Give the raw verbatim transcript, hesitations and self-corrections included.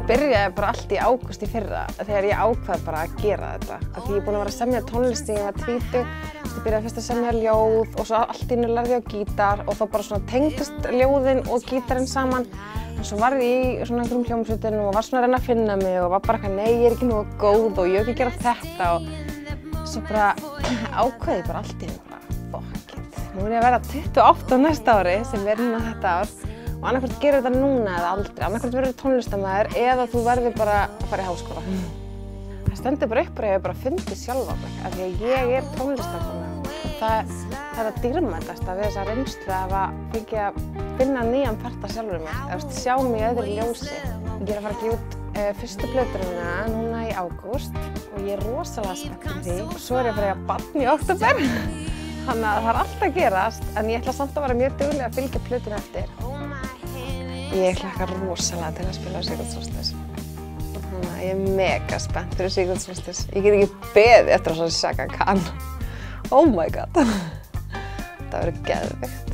byrjaði bara allt í ágúst í fyrra þegar ég ákvað bara að gera þetta. Af því ég er búin að vera að semja tónlist þegar ég var tvítug. Ég byrjaði fyrst að semja ljóð og svo allt í einu lærði ég á gítar og þá bara svona tengdist ljóðin og gítarinn saman. Og svo var ég í svona einhverjum hljómsveitum og var svona að reyna að finna mig og var bara eitthvað nei, ég er ekki nógu góð og ég hef ekki að gera þetta og svo bara ákvað ég bara allt í einu bara fuck it. Nú er ég að vera tuttugu og átta á næsta ári sem er núna þetta ár. Og annarkvort gerir þetta núna eða aldrei, annarkvort verður tónlistarmaður eða þú verður bara að fara í háskóla. Það stendur bara upp og ég hef bara fundið sjálfa mig, af því að ég er tónlistarkona. Það, það er að dýrmætasta við þessa reynslu af að fengja að finna nýjan part af sjálfur mér, eða sjá mig í öðru ljósi. Ég er að fara að gefa út uh, fyrstu plöturina núna í ágúst og ég er rosalega spennt fyrir því. Og svo er ég að fara að eiga barn í október, þannig að það er allt að gerast, en ég ætla samt að vera mjög dugleg að fylgja plötuna eftir. Ég hlakka rosalega til að spila á Secret Solstice. Þannig að ég er mega spennt fyrir Secret Solstice. Ég get ekki beðið eftir að sjá Chaka Khan. Oh my god. Það verður geðveikt.